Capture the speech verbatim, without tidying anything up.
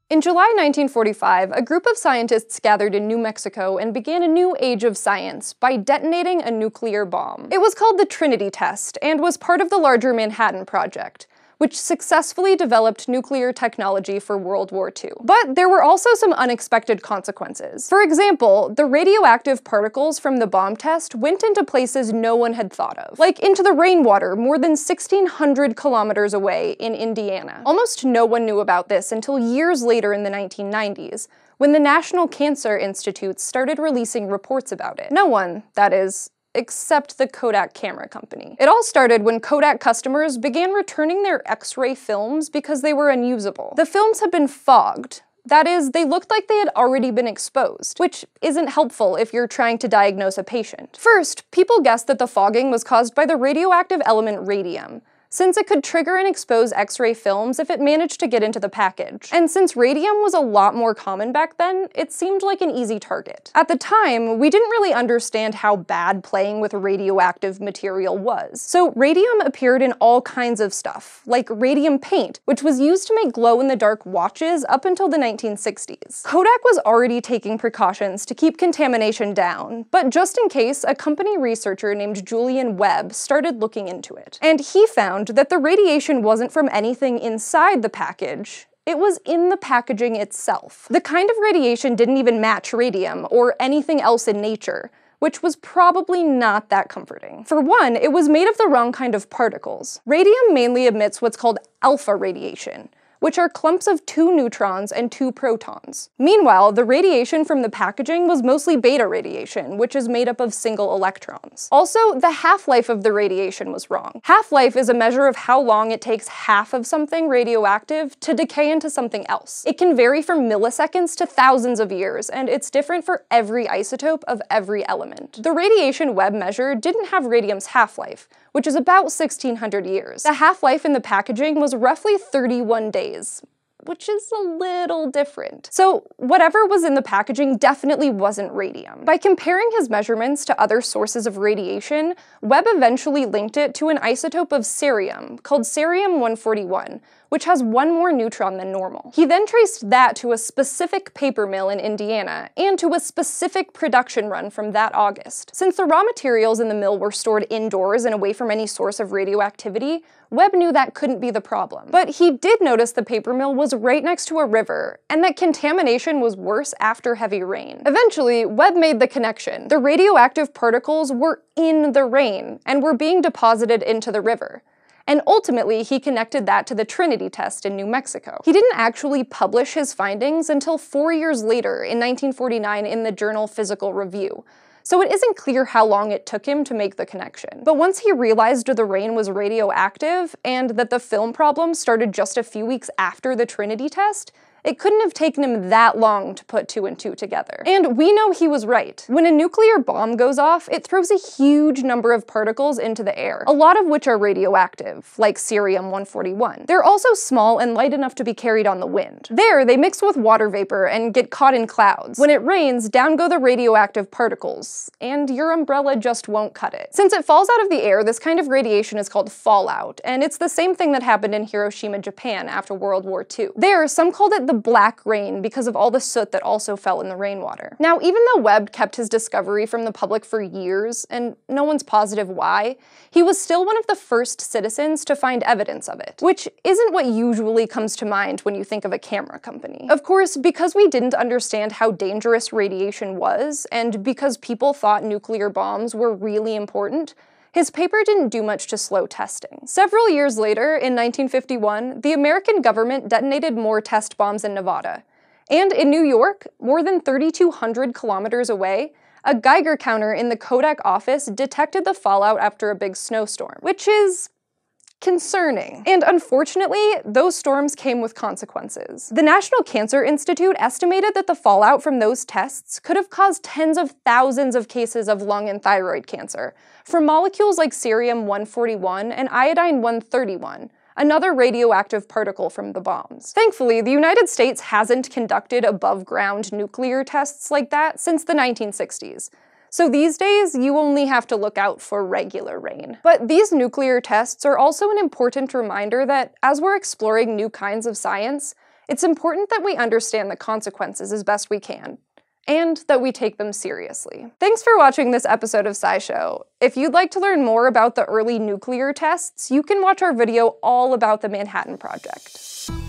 In July nineteen forty-five, a group of scientists gathered in New Mexico and began a new age of science by detonating a nuclear bomb. It was called the Trinity Test and was part of the larger Manhattan Project, which successfully developed nuclear technology for World War Two. But there were also some unexpected consequences. For example, the radioactive particles from the bomb test went into places no one had thought of, like into the rainwater more than sixteen hundred kilometers away in Indiana. Almost no one knew about this until years later in the nineteen nineties, when the National Cancer Institute started releasing reports about it. No one, that is, except the Kodak camera company. It all started when Kodak customers began returning their X-ray films because they were unusable. The films had been fogged. That is, they looked like they had already been exposed, which isn't helpful if you're trying to diagnose a patient. First, people guessed that the fogging was caused by the radioactive element radium, since it could trigger and expose X-ray films if it managed to get into the package. And since radium was a lot more common back then, it seemed like an easy target. At the time, we didn't really understand how bad playing with radioactive material was. So radium appeared in all kinds of stuff, like radium paint, which was used to make glow-in-the-dark watches up until the nineteen sixties. Kodak was already taking precautions to keep contamination down, but just in case, a company researcher named Julian Webb started looking into it. And he found that the radiation wasn't from anything inside the package. It was in the packaging itself. The kind of radiation didn't even match radium or anything else in nature, which was probably not that comforting. For one, it was made of the wrong kind of particles. Radium mainly emits what's called alpha radiation, which are clumps of two neutrons and two protons. Meanwhile, the radiation from the packaging was mostly beta radiation, which is made up of single electrons. Also, the half-life of the radiation was wrong. Half-life is a measure of how long it takes half of something radioactive to decay into something else. It can vary from milliseconds to thousands of years, and it's different for every isotope of every element. The radiation Webb measured didn't have radium's half-life, which is about sixteen hundred years. The half-life in the packaging was roughly thirty-one days, which is a little different. So whatever was in the packaging definitely wasn't radium. By comparing his measurements to other sources of radiation, Webb eventually linked it to an isotope of cerium, called cerium one forty-one, which has one more neutron than normal. He then traced that to a specific paper mill in Indiana, and to a specific production run from that August. Since the raw materials in the mill were stored indoors and away from any source of radioactivity, Webb knew that couldn't be the problem. But he did notice the paper mill was right next to a river, and that contamination was worse after heavy rain. Eventually, Webb made the connection. The radioactive particles were in the rain, and were being deposited into the river. And ultimately, he connected that to the Trinity Test in New Mexico. He didn't actually publish his findings until four years later, in nineteen forty-nine, in the journal Physical Review, so it isn't clear how long it took him to make the connection. But once he realized the rain was radioactive, and that the film problem started just a few weeks after the Trinity Test, it couldn't have taken him that long to put two and two together. And we know he was right. When a nuclear bomb goes off, it throws a huge number of particles into the air, a lot of which are radioactive, like cerium one forty-one. They're also small and light enough to be carried on the wind. There, they mix with water vapor and get caught in clouds. When it rains, down go the radioactive particles, and your umbrella just won't cut it. Since it falls out of the air, this kind of radiation is called fallout, and it's the same thing that happened in Hiroshima, Japan after World War Two. There, some called it the black rain because of all the soot that also fell in the rainwater. Now, even though Webb kept his discovery from the public for years, and no one's positive why, he was still one of the first citizens to find evidence of it, which isn't what usually comes to mind when you think of a camera company. Of course, because we didn't understand how dangerous radiation was, and because people thought nuclear bombs were really important, his paper didn't do much to slow testing. Several years later, in nineteen fifty-one, the American government detonated more test bombs in Nevada. And in New York, more than thirty-two hundred kilometers away, a Geiger counter in the Kodak office detected the fallout after a big snowstorm, which is concerning. And unfortunately, those storms came with consequences. The National Cancer Institute estimated that the fallout from those tests could have caused tens of thousands of cases of lung and thyroid cancer, from molecules like cerium one forty-one and iodine one thirty-one, another radioactive particle from the bombs. Thankfully, the United States hasn't conducted above-ground nuclear tests like that since the nineteen sixties. So these days, you only have to look out for regular rain. But these nuclear tests are also an important reminder that as we're exploring new kinds of science, It's important that we understand the consequences as best we can, and that we take them seriously. Thanks for watching this episode of SciShow. If you'd like to learn more about the early nuclear tests, you can watch our video all about the Manhattan Project.